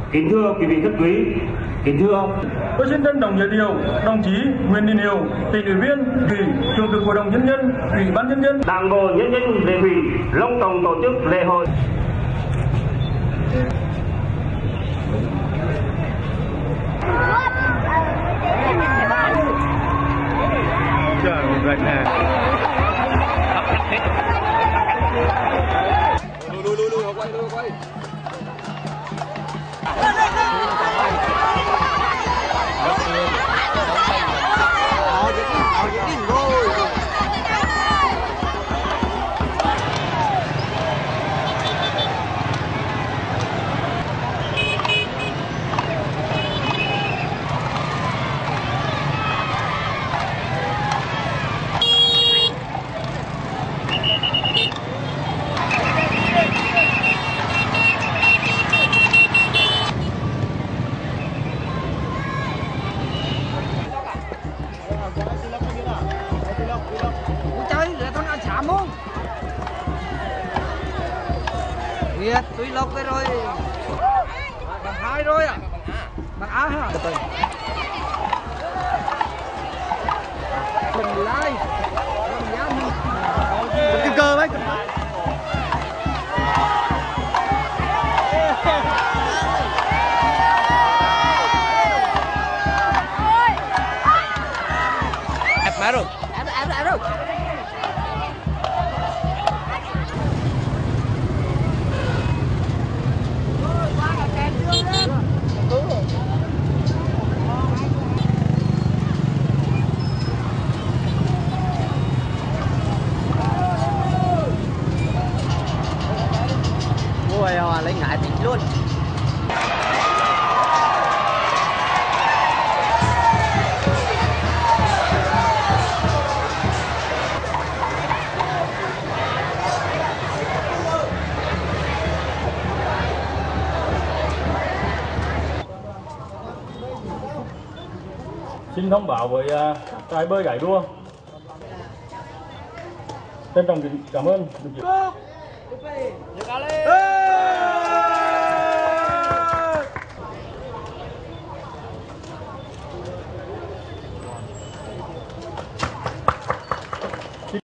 Kính thưa quý vị rất quý, kính thưa, tôi xin trân trọng giới thiệu đồng chí Nguyễn Đình Hiệu, tỉnh ủy viên, chủ tịch hội đồng nhân dân, ủy ban nhân dân, Đảng bộ nhân dân Lệ Thủy long trọng tổ chức lễ hội. Việt Tuy Lộc cái rồi bằng 2 rồi à, bằng A hả? Mình lai cái cơ đấy. Má rồi. Em rồi. Ôi lấy ngại thịt luôn. xin thông báo với trại bơi gãy đua. Trân trọng cảm ơn.